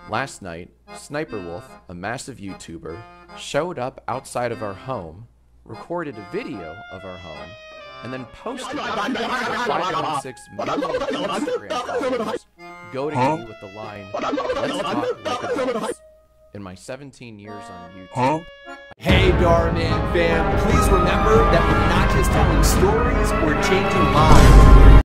Last night, SSSniperWolf, a massive YouTuber, showed up outside of our home, recorded a video of our home, and then posted it to 5.6 million Instagram followers, goading me with the line, "Let's talk like adults." In my 17 years on YouTube, Hey Darman fam, please remember that we're not just telling stories, we're changing lives.